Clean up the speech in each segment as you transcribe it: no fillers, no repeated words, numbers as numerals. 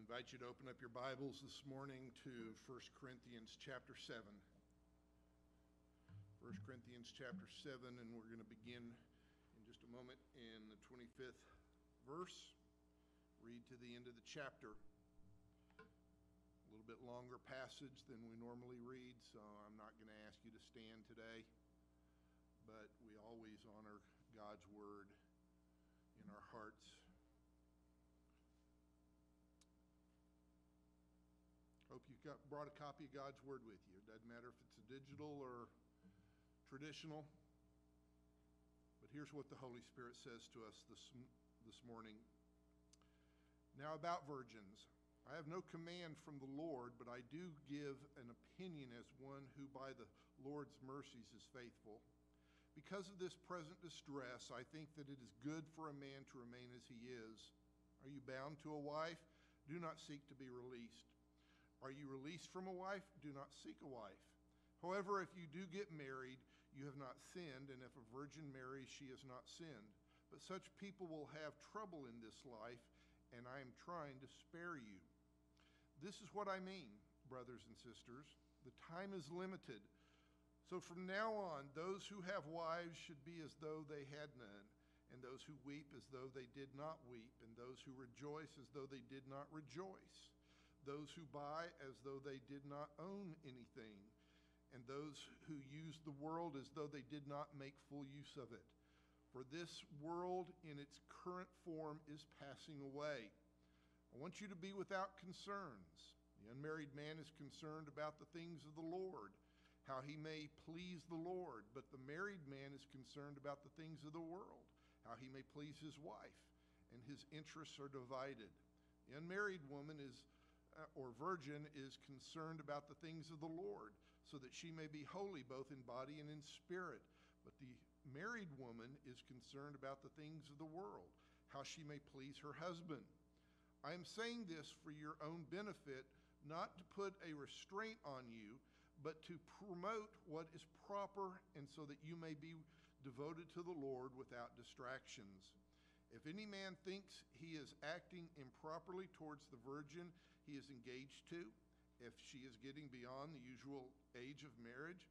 invite you to open up your Bibles this morning to 1 Corinthians chapter 7. 1 Corinthians chapter 7, and we're going to begin in just a moment in the 25th verse. Read to the end of the chapter. A little bit longer passage than we normally read, so I'm not going to ask you to stand today. But we always honor God's word in our hearts. Hope you brought a copy of God's Word with you. It doesn't matter if it's a digital or traditional. But here's what the Holy Spirit says to us this morning. Now about virgins. I have no command from the Lord, but I do give an opinion as one who by the Lord's mercies is faithful. Because of this present distress, I think that it is good for a man to remain as he is. Are you bound to a wife? Do not seek to be released. Are you released from a wife? Do not seek a wife. However, if you do get married, you have not sinned, and if a virgin marries, she has not sinned. But such people will have trouble in this life, and I am trying to spare you. This is what I mean, brothers and sisters. The time is limited. So from now on, those who have wives should be as though they had none, and those who weep as though they did not weep, and those who rejoice as though they did not rejoice. Those who buy as though they did not own anything, and those who use the world as though they did not make full use of it. For this world in its current form is passing away. I want you to be without concerns. The unmarried man is concerned about the things of the Lord, how he may please the Lord, but the married man is concerned about the things of the world, how he may please his wife, and his interests are divided. The unmarried woman or virgin is concerned about the things of the Lord, so that she may be holy both in body and in spirit. But the married woman is concerned about the things of the world, how she may please her husband. I am saying this for your own benefit, not to put a restraint on you, but to promote what is proper, and so that you may be devoted to the Lord without distractions. If any man thinks he is acting improperly towards the virgin he is engaged to, if she is getting beyond the usual age of marriage,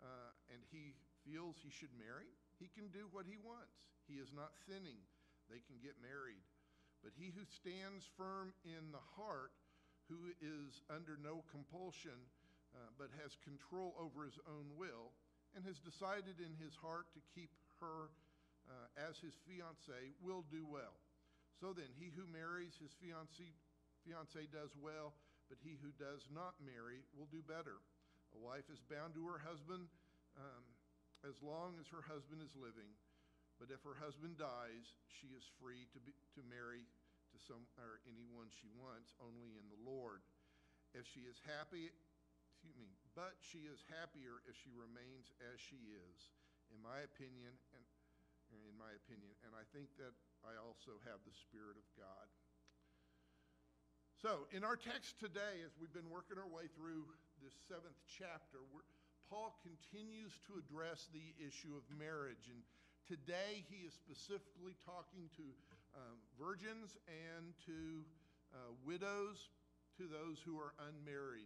and he feels he should marry, he can do what he wants. He is not sinning. They can get married. But he who stands firm in the heart, who is under no compulsion, but has control over his own will, and has decided in his heart to keep her as his fiancée, will do well. So then, he who marries his fiancée does well, but he who does not marry will do better. A wife is bound to her husband as long as her husband is living, but if her husband dies, she is free to marry to some or anyone she wants, only in the Lord. If she is happy, but she is happier if she remains as she is, in my opinion, and I think that I also have the Spirit of God. So, in our text today, as we've been working our way through this 7th chapter, Paul continues to address the issue of marriage. And today he is specifically talking to virgins and to widows, to those who are unmarried.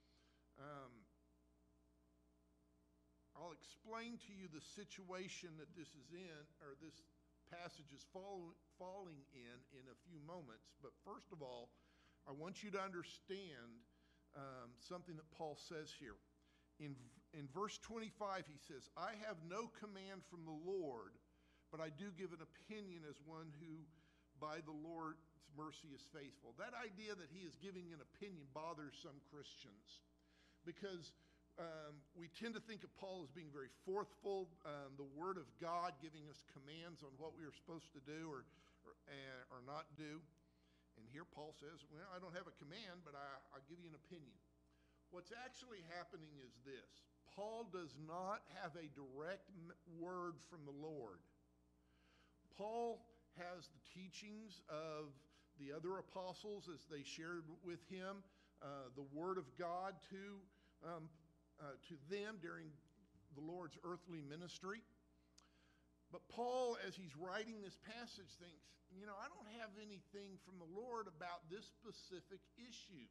I'll explain to you the situation that this is in, or this passage is falling in a few moments. But first of all, I want you to understand something that Paul says here. In verse 25, he says, I have no command from the Lord, but I do give an opinion as one who by the Lord's mercy is faithful. That idea that he is giving an opinion bothers some Christians, because we tend to think of Paul as being very forthful, the Word of God giving us commands on what we are supposed to do or not do. And here Paul says, well, I don't have a command, but I'll give you an opinion. What's actually happening is this. Paul does not have a direct word from the Lord. Paul has the teachings of the other apostles as they shared with him the Word of God to them during the Lord's earthly ministry. But Paul, as he's writing this passage, thinks, I don't have anything from the Lord about this specific issue.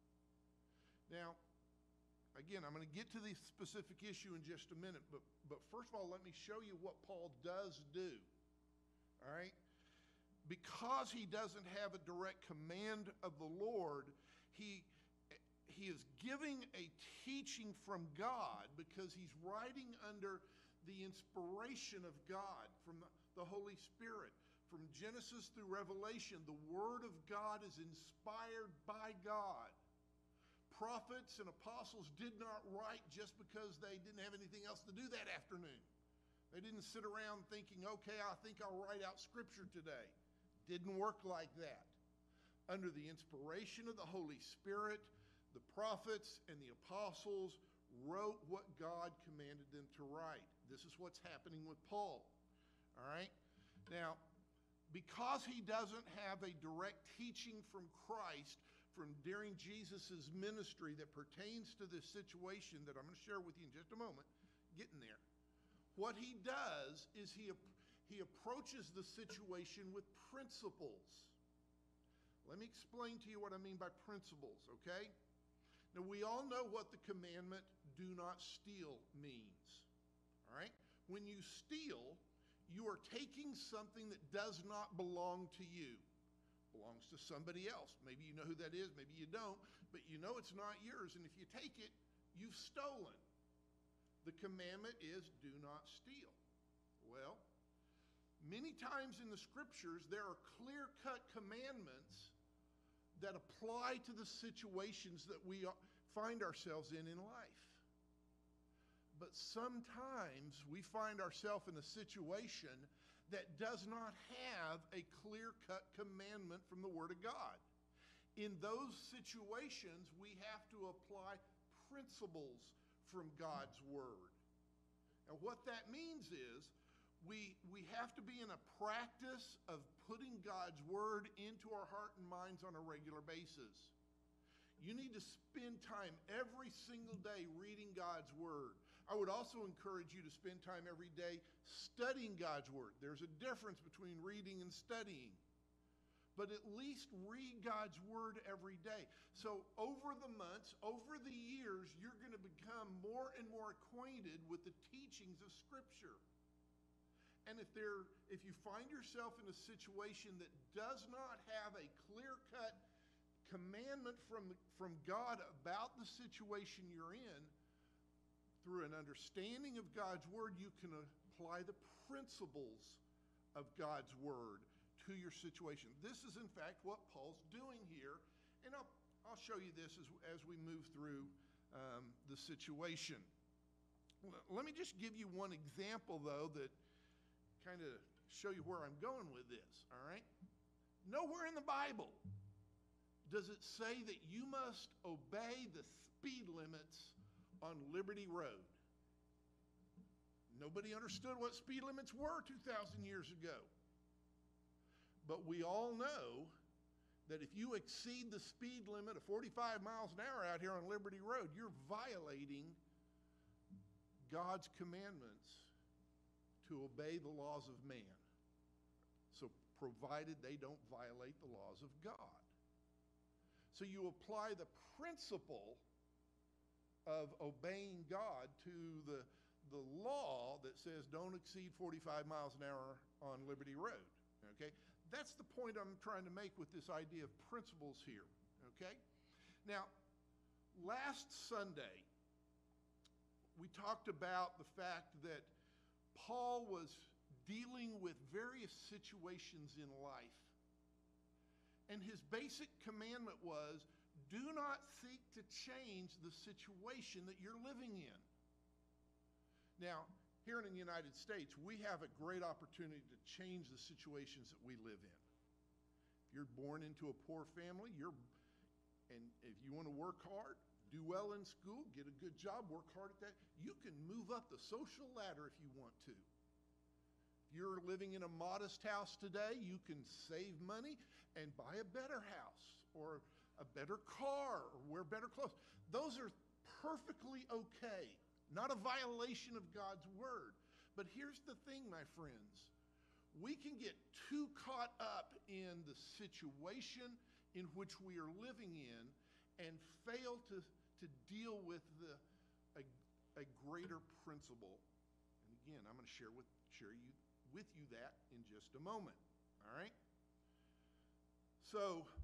Now, again, I'm going to get to the specific issue in just a minute, but first of all, let me show you what Paul does do. All right? Because he doesn't have a direct command of the Lord, he is giving a teaching from God because he's writing under the inspiration of God from the Holy Spirit. From Genesis through Revelation, the Word of God is inspired by God. Prophets and apostles did not write just because they didn't have anything else to do that afternoon. They didn't sit around thinking, okay, I think I'll write out Scripture today. Didn't work like that. Under the inspiration of the Holy Spirit, the prophets and the apostles wrote what God commanded them to write. This is what's happening with Paul. All right? Now, because he doesn't have a direct teaching from Christ from during Jesus' ministry that pertains to this situation that I'm going to share with you in just a moment, getting there, what he does is he approaches the situation with principles. Let me explain to you what I mean by principles, okay? Now, we all know what the commandment, do not steal, means. All right? When you steal, you are taking something that does not belong to you. Belongs to somebody else. Maybe you know who that is, maybe you don't, but you know it's not yours, and if you take it, you've stolen. The commandment is, do not steal. Well, many times in the Scriptures, there are clear-cut commandments that apply to the situations that we find ourselves in life. But sometimes we find ourselves in a situation that does not have a clear-cut commandment from the Word of God. In those situations, we have to apply principles from God's Word. And what that means is we have to be in a practice of putting God's Word into our heart and minds on a regular basis. You need to spend time every single day reading God's Word. I would also encourage you to spend time every day studying God's Word. There's a difference between reading and studying. But at least read God's Word every day. So over the months, over the years, you're going to become more and more acquainted with the teachings of Scripture. And if you find yourself in a situation that does not have a clear-cut commandment from God about the situation you're in, through an understanding of God's Word, you can apply the principles of God's Word to your situation. This is, in fact, what Paul's doing here, and I'll show you this as we move through the situation. Let me just give you one example, though, that kind of show you where I'm going with this, all right? Nowhere in the Bible does it say that you must obey the speed limits on Liberty Road. Nobody understood what speed limits were 2,000 years ago. But we all know that if you exceed the speed limit of 45 miles an hour out here on Liberty Road, you're violating God's commandments to obey the laws of man. So provided they don't violate the laws of God. So you apply the principle of obeying God to the law that says don't exceed 45 miles an hour on Liberty Road. Okay? That's the point I'm trying to make with this idea of principles here. Okay? Now, last Sunday, we talked about the fact that Paul was dealing with various situations in life. And his basic commandment was, do not seek to change the situation that you're living in. Now, here in the United States, we have a great opportunity to change the situations that we live in. If you're born into a poor family, and if you want to work hard, do well in school, get a good job, work hard at that, you can move up the social ladder if you want to. If you're living in a modest house today, you can save money and buy a better house or a better car or wear better clothes. Those are perfectly okay, not a violation of God's Word. But here's the thing, my friends. We can get too caught up in the situation in which we are living in and fail to deal with a greater principle. And again, I'm going to share with you that in just a moment. All right? So,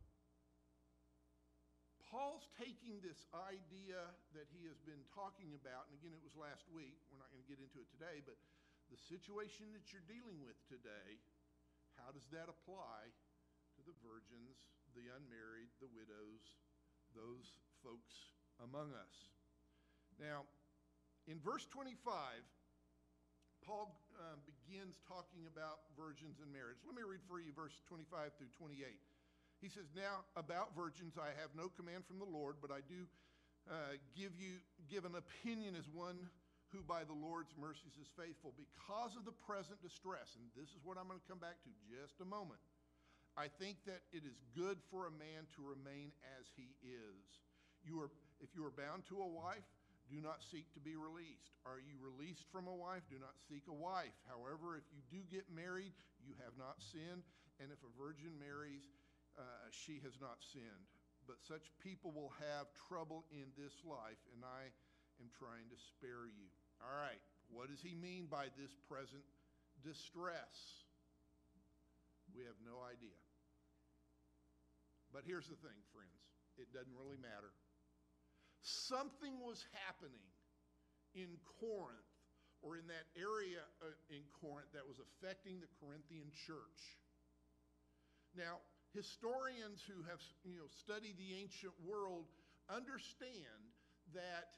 Paul's taking this idea that he has been talking about, and again, it was last week. We're not going to get into it today, but the situation that you're dealing with today, how does that apply to the virgins, the unmarried, the widows, those folks among us? Now, in verse 25, Paul begins talking about virgins and marriage. Let me read for you verse 25 through 28. He says, "Now about virgins I have no command from the Lord, but I do give an opinion as one who by the Lord's mercies is faithful, because of the present distress." And this is what I'm going to come back to just a moment. "I think that it is good for a man to remain as he is. If you are bound to a wife, do not seek to be released. Are you released from a wife? Do not seek a wife. However, if you do get married, you have not sinned. And if a virgin marries, she has not sinned. But such people will have trouble in this life, and I am trying to spare you." All right, what does he mean by this present distress? We have no idea. But here's the thing, friends. It doesn't really matter. Something was happening in Corinth, or in that area in Corinth, that was affecting the Corinthian church. Now, historians who have studied the ancient world understand that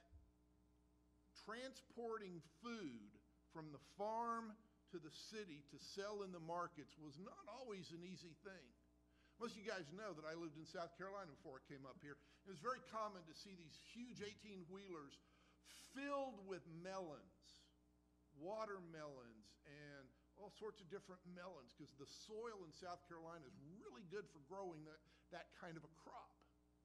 transporting food from the farm to the city to sell in the markets was not always an easy thing. Most of you guys know that I lived in South Carolina before I came up here. It was very common to see these huge 18-wheelers filled with melons, watermelons, and all sorts of different melons, because the soil in South Carolina is really good for growing that kind of a crop.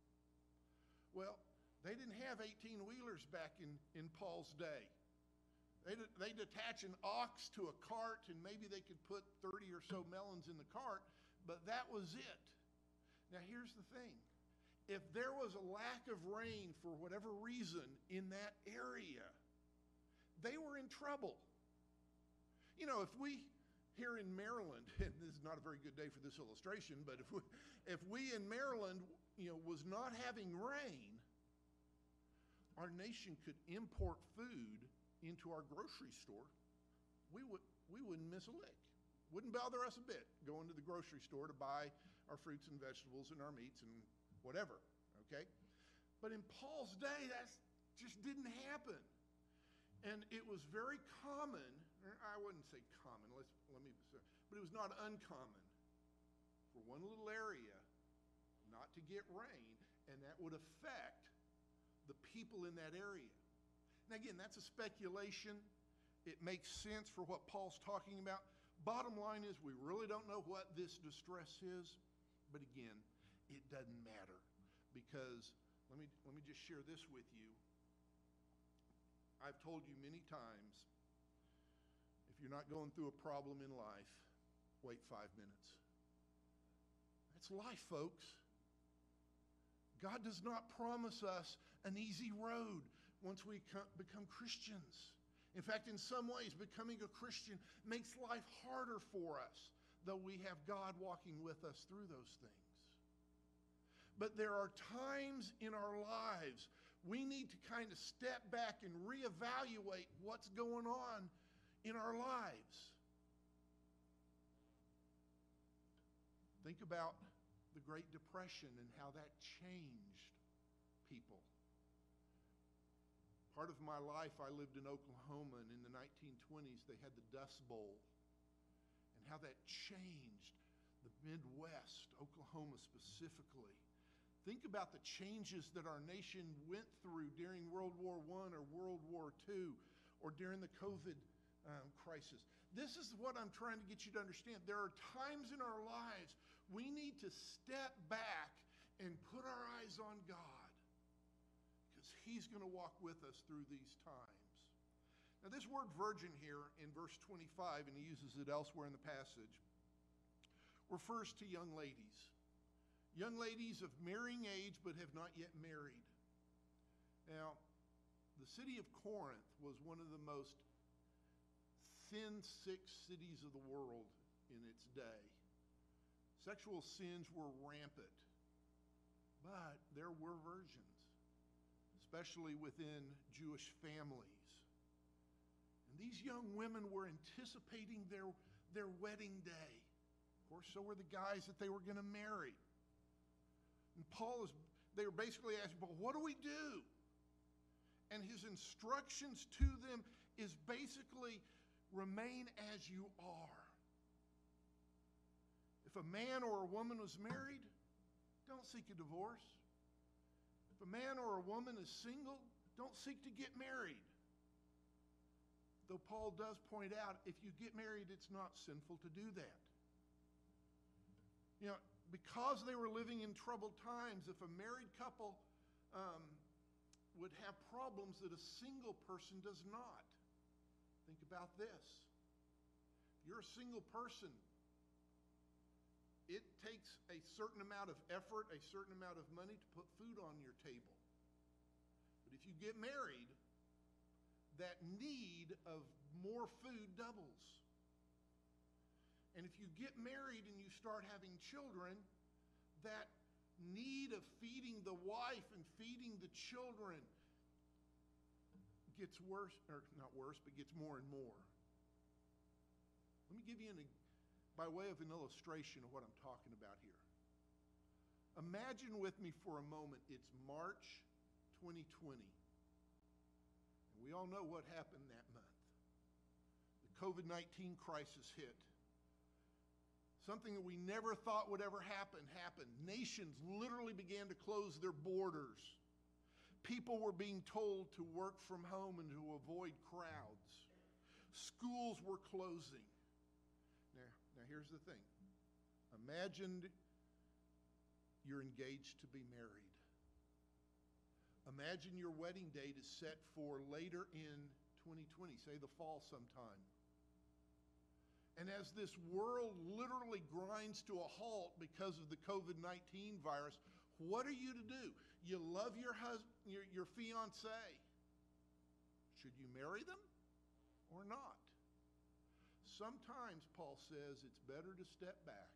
Well, they didn't have 18-wheelers back in Paul's day. They'd attach an ox to a cart, and maybe they could put 30 or so melons in the cart, but that was it. Now, here's the thing. If there was a lack of rain for whatever reason in that area, they were in trouble. If we here in Maryland, and this is not a very good day for this illustration, but if we in Maryland, was not having rain, our nation could import food into our grocery store. We wouldn't miss a lick. Wouldn't bother us a bit going to the grocery store to buy our fruits and vegetables and our meats and whatever, okay? But in Paul's day, that just didn't happen. And it was very common, I wouldn't say common, but it was not uncommon for one little area not to get rain, and that would affect the people in that area. Now again, that's a speculation. It makes sense for what Paul's talking about. Bottom line is, we really don't know what this distress is, but again, it doesn't matter, because let me just share this with you. I've told you many times, if you're not going through a problem in life, wait 5 minutes. That's life, folks. God does not promise us an easy road once we become Christians. In fact, in some ways, becoming a Christian makes life harder for us, though we have God walking with us through those things. But there are times in our lives we need to kind of step back and reevaluate what's going on in our lives. Think about the Great Depression and how that changed people. Part of my life, I lived in Oklahoma, and in the 1920s, they had the Dust Bowl, and how that changed the Midwest, Oklahoma specifically. Think about the changes that our nation went through during World War I or World War II, or during the COVID crisis. This is what I'm trying to get you to understand. There are times in our lives we need to step back and put our eyes on God, because He's going to walk with us through these times. Now Now, this word virgin here in verse 25, and he uses it elsewhere in the passage, refers to young ladies. Young ladies of marrying age but have not yet married. Now, the city of Corinth was one of the most sin sick cities of the world in its day. Sexual sins were rampant, but there were virgins, especially within Jewish families. And these young women were anticipating their wedding day. Of course, so were the guys that they were going to marry. And they were basically asking, but what do we do? And his instructions to them is basically, remain as you are. If a man or a woman was married, don't seek a divorce. If a man or a woman is single, don't seek to get married. Though Paul does point out, if you get married, it's not sinful to do that. You know, because they were living in troubled times, if a married couple would have problems that a single person does not. Think about this. If you're a single person, it takes a certain amount of effort, a certain amount of money to put food on your table. But if you get married, that need of more food doubles. And if you get married and you start having children, that need of feeding the wife and feeding the children gets worse, or not worse, but gets more and more. Let me give you by way of an illustration of what I'm talking about here. Imagine with me for a moment, it's March 2020. And we all know what happened that month. The COVID-19 crisis hit. Something that we never thought would ever happen happened. Nations literally began to close their borders. People were being told to work from home and to avoid crowds. Schools were closing. Now here's the thing. Imagine you're engaged to be married. Imagine your wedding date is set for later in 2020, say the fall sometime. And as this world literally grinds to a halt because of the COVID-19 virus, what are you to do? You love your husband, your fiancé. Should you marry them or not? Sometimes, Paul says, it's better to step back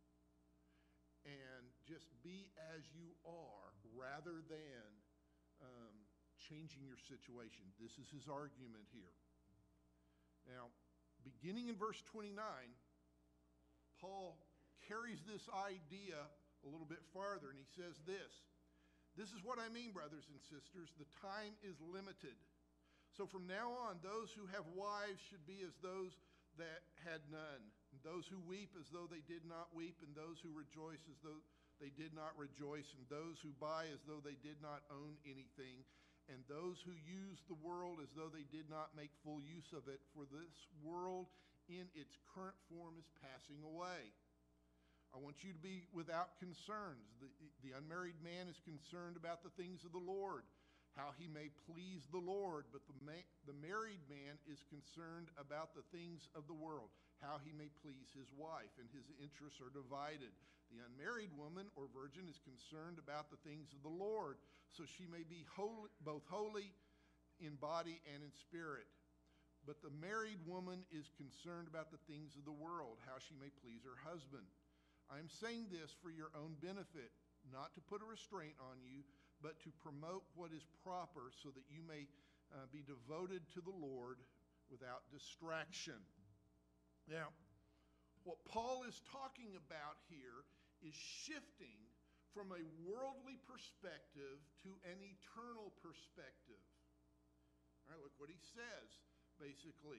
and just be as you are rather than changing your situation. This is his argument here. Now, beginning in verse 29, Paul carries this idea a little bit farther, and he says this. This is what I mean, brothers and sisters. The time is limited. So from now on, those who have wives should be as those that had none, and those who weep as though they did not weep, and those who rejoice as though they did not rejoice, and those who buy as though they did not own anything, and those who use the world as though they did not make full use of it, for this world in its current form is passing away. I want you to be without concerns. The unmarried man is concerned about the things of the Lord, how he may please the Lord, but the married man is concerned about the things of the world, how he may please his wife, and his interests are divided. The unmarried woman or virgin is concerned about the things of the Lord, so she may be holy, both holy in body and in spirit. But the married woman is concerned about the things of the world, how she may please her husband. I am saying this for your own benefit, not to put a restraint on you, but to promote what is proper so that you may be devoted to the Lord without distraction. Now, what Paul is talking about here is shifting from a worldly perspective to an eternal perspective. All right, look what he says, basically.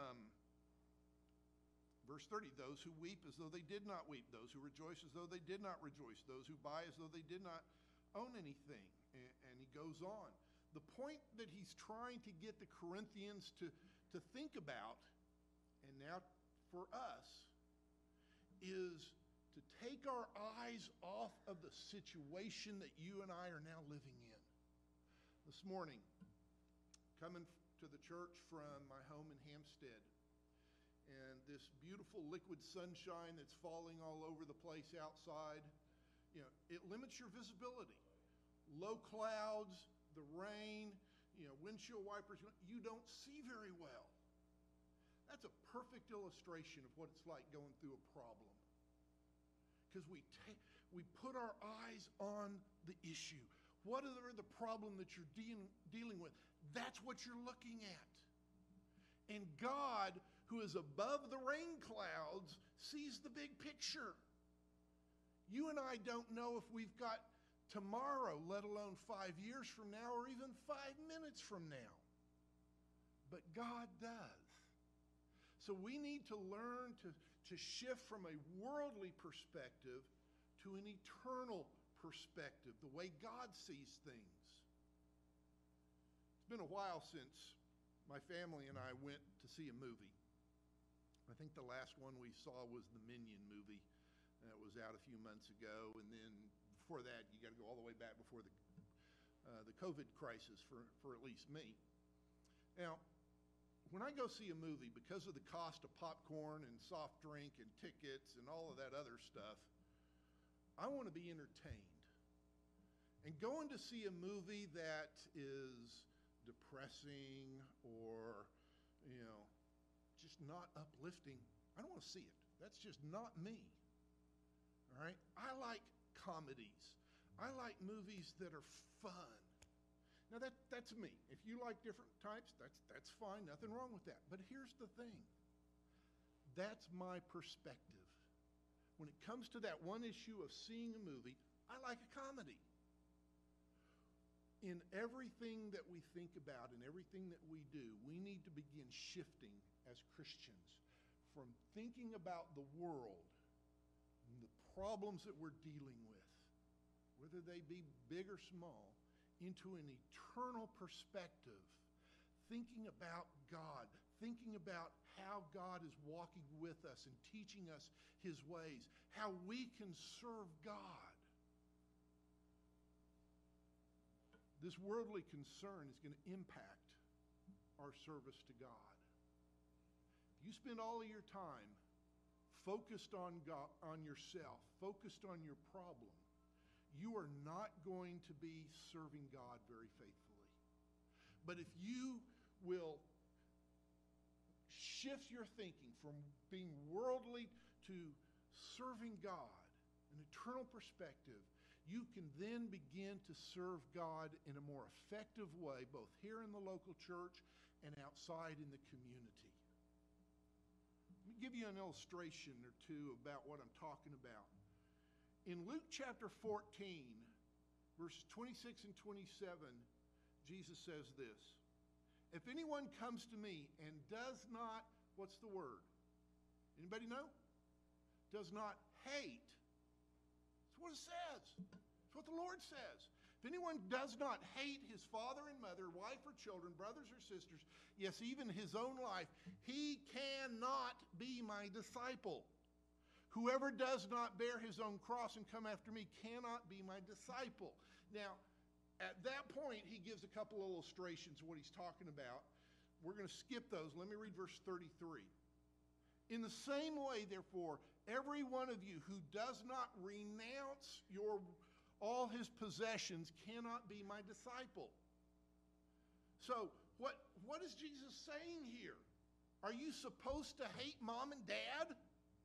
Verse 30, those who weep as though they did not weep, those who rejoice as though they did not rejoice, those who buy as though they did not own anything. And he goes on. The point that he's trying to get the Corinthians to think about, and now for us, is to take our eyes off of the situation that you and I are now living in. This morning, coming to the church from my home in Hampstead. And this beautiful liquid sunshine that's falling all over the place outside, it limits your visibility. Low clouds, the rain, windshield wipers, you don't see very well. That's a perfect illustration of what it's like going through a problem. Because we put our eyes on the issue. What are the problem that you're dealing with? That's what you're looking at. And God, who is above the rain clouds, sees the big picture. You and I don't know if we've got tomorrow, let alone 5 years from now or even 5 minutes from now. But God does. So we need to learn to shift from a worldly perspective to an eternal perspective, the way God sees things. It's been a while since my family and I went to see a movie. I think the last one we saw was the Minion movie. That was out a few months ago, and then before that, you got to go all the way back before the COVID crisis for at least me. Now, when I go see a movie, because of the cost of popcorn and soft drink and tickets and all of that other stuff, I want to be entertained. And going to see a movie that is depressing or, just not uplifting, I don't want to see it. That's just not me. All right? I like comedies. I like movies that are fun. Now that's me. If you like different types, that's fine. Nothing wrong with that. But here's the thing. That's my perspective. When it comes to that one issue of seeing a movie, I like a comedy. In everything that we think about and everything that we do, we need to begin shifting as Christians from thinking about the world and the problems that we're dealing with, whether they be big or small, into an eternal perspective, thinking about God, thinking about how God is walking with us and teaching us his ways, how we can serve God. This worldly concern is going to impact our service to God. If you spend all of your time focused on God, on yourself, focused on your problem, you are not going to be serving God very faithfully. But if you will shift your thinking from being worldly to serving God, an eternal perspective, you can then begin to serve God in a more effective way, both here in the local church and outside in the community. Let me give you an illustration or two about what I'm talking about. In Luke chapter 14, verses 26 and 27, Jesus says this: if anyone comes to me and does not, what's the word? Anybody know? Does not hate. That's what it says. That's what the Lord says. If anyone does not hate his father and mother, wife or children, brothers or sisters, yes, even his own life, he cannot be my disciple. Whoever does not bear his own cross and come after me cannot be my disciple. Now, at that point, he gives a couple illustrations of what he's talking about. We're going to skip those. Let me read verse 33. In the same way, therefore, every one of you who does not renounce all his possessions cannot be my disciple. So, what is Jesus saying here? Are you supposed to hate mom and dad?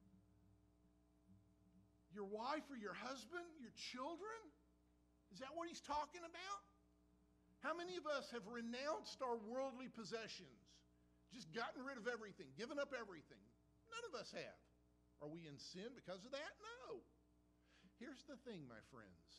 Your wife or your husband? Your children? Is that what he's talking about? How many of us have renounced our worldly possessions? Just gotten rid of everything, given up everything? None of us have. Are we in sin because of that? No. Here's the thing, my friends.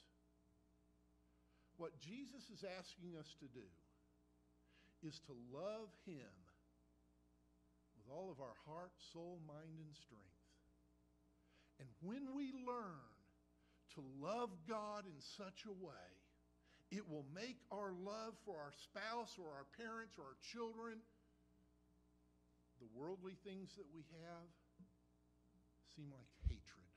What Jesus is asking us to do is to love him with all of our heart, soul, mind, and strength. And when we learn to love God in such a way, it will make our love for our spouse or our parents or our children, the worldly things that we have, seem like hatred.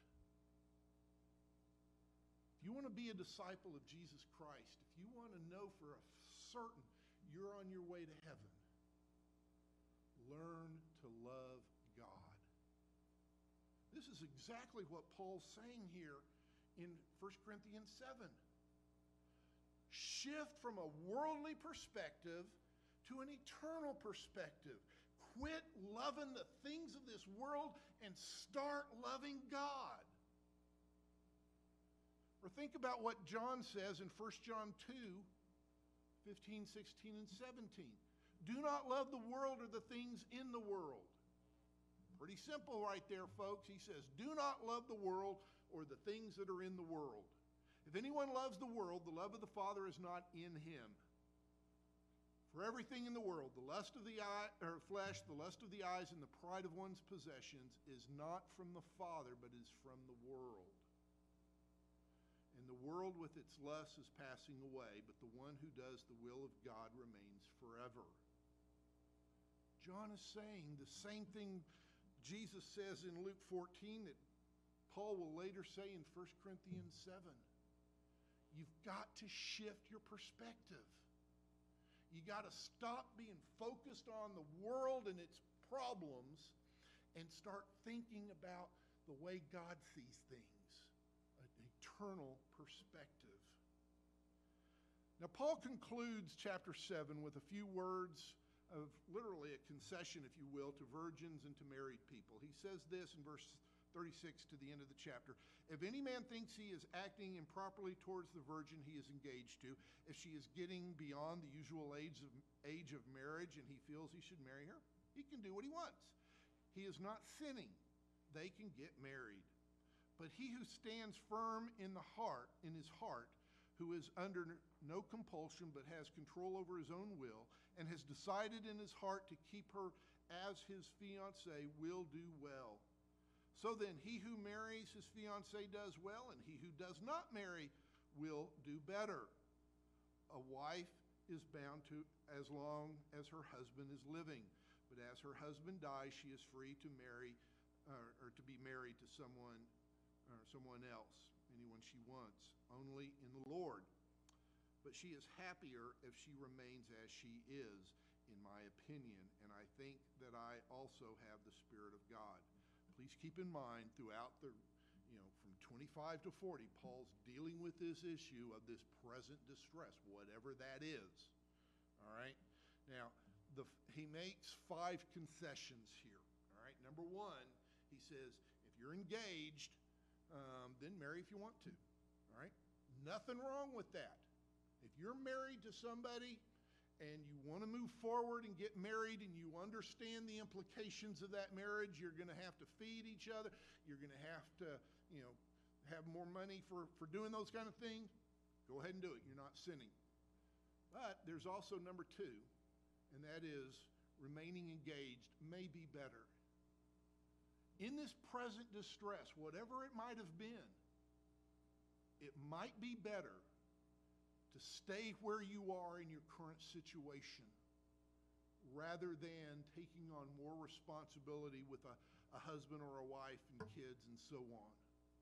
If you want to be a disciple of Jesus Christ, if you want to know for a certain you're on your way to heaven, learn to love God. This is exactly what Paul's saying here in 1 Corinthians 7. Shift from a worldly perspective to an eternal perspective. Quit loving the things of this world and start loving God. Or think about what John says in 1 John 2, 15, 16, and 17. Do not love the world or the things in the world. Pretty simple right there, folks. He says, do not love the world or the things that are in the world. If anyone loves the world, the love of the Father is not in him. For everything in the world, the lust of the flesh, the lust of the eyes, and the pride of one's possessions is not from the Father, but is from the world. And the world with its lusts is passing away, but the one who does the will of God remains forever. John is saying the same thing Jesus says in Luke 14 that Paul will later say in 1 Corinthians 7. You've got to shift your perspective. You got to stop being focused on the world and its problems and start thinking about the way God sees things, an eternal perspective. Now, Paul concludes chapter 7 with a few words of literally a concession, if you will, to virgins and to married people. He says this in verse 36 to the end of the chapter. If any man thinks he is acting improperly towards the virgin he is engaged to, if she is getting beyond the usual age of marriage and he feels he should marry her, he can do what he wants. He is not sinning. They can get married. But he who stands firm in his heart, who is under no compulsion but has control over his own will and has decided in his heart to keep her as his fiancée, will do well. So then, he who marries his fiancée does well, and he who does not marry will do better. A wife is bound to as long as her husband is living, but as her husband dies, she is free to marry or to be married to someone else, anyone she wants, only in the Lord. But she is happier if she remains as she is, in my opinion, and I think that I also have the Spirit of God. Please keep in mind throughout from 25 to 40, Paul's dealing with this issue of this present distress, whatever that is. All right? Now, he makes 5 concessions here. All right? Number 1, he says, if you're engaged, then marry if you want to. All right? Nothing wrong with that. If you're married to somebody and you want to move forward and get married and you understand the implications of that marriage, you're going to have to feed each other, you're going to have to, have more money for doing those kind of things, go ahead and do it. You're not sinning. But there's also number 2, and that is remaining engaged may be better. In this present distress, whatever it might have been, it might be better to stay where you are in your current situation rather than taking on more responsibility with a husband or a wife and kids and so on.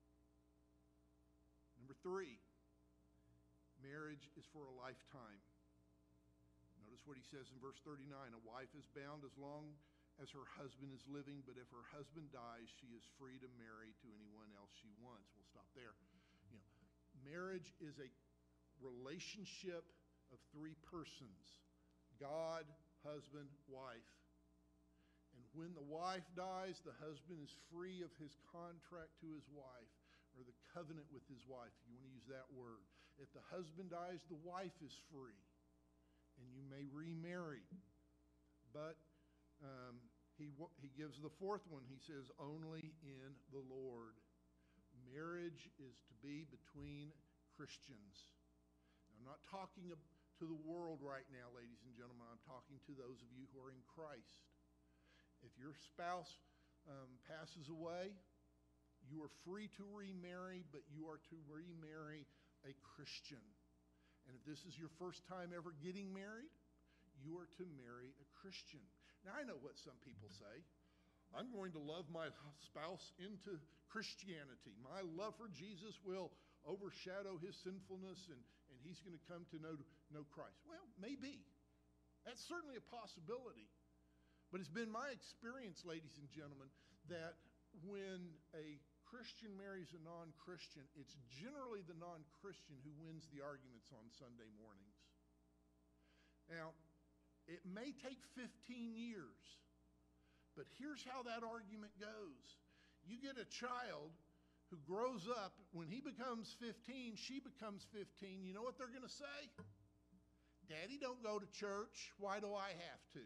Number 3, marriage is for a lifetime. Notice what he says in verse 39. A wife is bound as long as her husband is living, but if her husband dies, she is free to marry to anyone else she wants. We'll stop there. Marriage is a relationship of 3 persons: God, husband, wife. And when the wife dies, the husband is free of his contract to his wife, or the covenant with his wife, if you want to use that word. If the husband dies, the wife is free, and you may remarry. But he gives the 4th one. He says, only in the Lord. Marriage is to be between Christians. I'm not talking to the world right now, ladies and gentlemen. I'm talking to those of you who are in Christ. If your spouse passes away, you are free to remarry, but you are to remarry a Christian. And if this is your first time ever getting married, you are to marry a Christian. Now, I know what some people say. I'm going to love my spouse into Christianity. My love for Jesus will overshadow his sinfulness, and he's going to come to know Christ. Well, maybe. That's certainly a possibility. But it's been my experience, ladies and gentlemen, that when a Christian marries a non-Christian, it's generally the non-Christian who wins the arguments on Sunday mornings. Now, it may take 15 years, but here's how that argument goes. You get a child who grows up, when he becomes 15, she becomes 15, you know what they're going to say? Daddy don't go to church, why do I have to?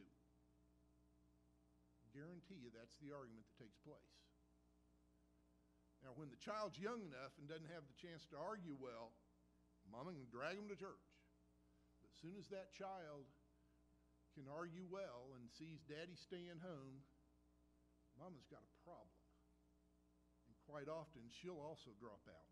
Guarantee you that's the argument that takes place. Now, when the child's young enough and doesn't have the chance to argue well, Mama can drag him to church. But as soon as that child can argue well and sees Daddy staying home, Mama's got a problem. And quite often, she'll also drop out.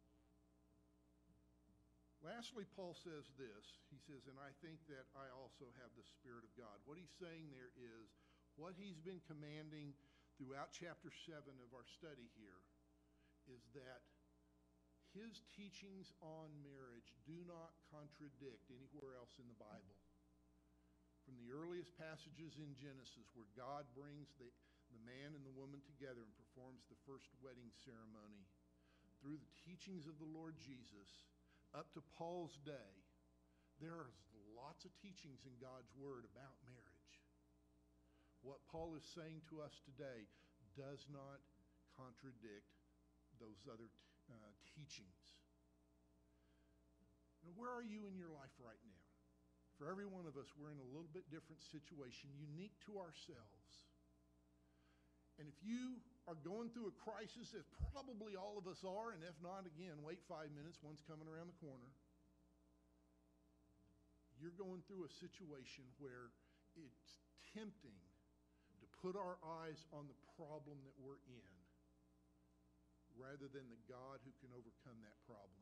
Lastly, Paul says this. He says, and I think that I also have the Spirit of God. What he's saying there is, what he's been commanding throughout chapter 7 of our study here is that his teachings on marriage do not contradict anywhere else in the Bible. From the earliest passages in Genesis where God brings the man and the woman together and performs the first wedding ceremony, through the teachings of the Lord Jesus, up to Paul's day, there are lots of teachings in God's Word about marriage. What Paul is saying to us today does not contradict those other teachings. Now, where are you in your life right now? For every one of us, we're in a little bit different situation, unique to ourselves. And if you are going through a crisis, as probably all of us are, and if not, again, wait 5 minutes, one's coming around the corner. You're going through a situation where it's tempting to put our eyes on the problem that we're in rather than the God who can overcome that problem.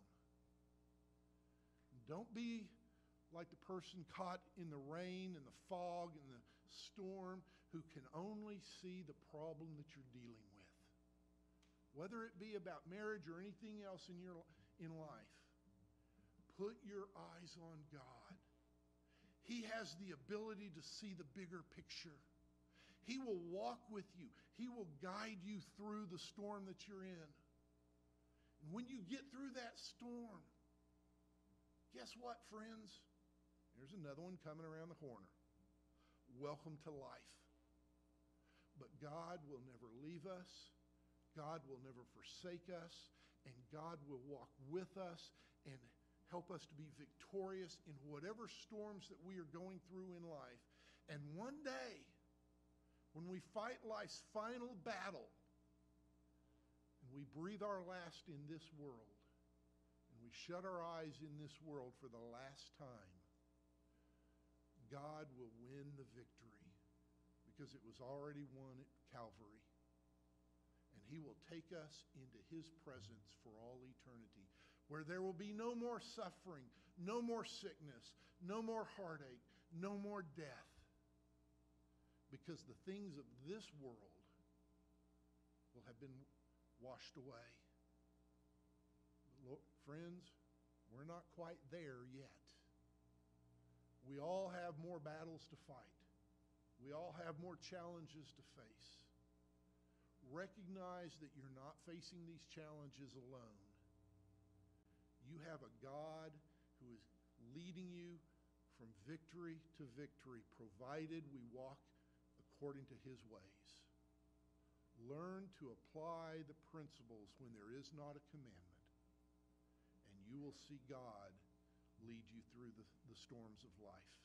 Don't be like the person caught in the rain and the fog and the storm who can only see the problem that you're dealing with. Whether it be about marriage or anything else in life, put your eyes on God. He has the ability to see the bigger picture. He will walk with you. He will guide you through the storm that you're in. And when you get through that storm, guess what, friends? There's another one coming around the corner. Welcome to life. But God will never leave us. God will never forsake us. And God will walk with us and help us to be victorious in whatever storms that we are going through in life. And one day, when we fight life's final battle, and we breathe our last in this world, and we shut our eyes in this world for the last time, God will win the victory because it was already won at Calvary. And he will take us into his presence for all eternity, where there will be no more suffering, no more sickness, no more heartache, no more death. Because the things of this world will have been washed away. But friends, we're not quite there yet. We all have more battles to fight. We all have more challenges to face. Recognize that you're not facing these challenges alone. You have a God who is leading you from victory to victory, provided we walk according to his ways. Learn to apply the principles when there is not a commandment, and you will see God lead you through the storms of life.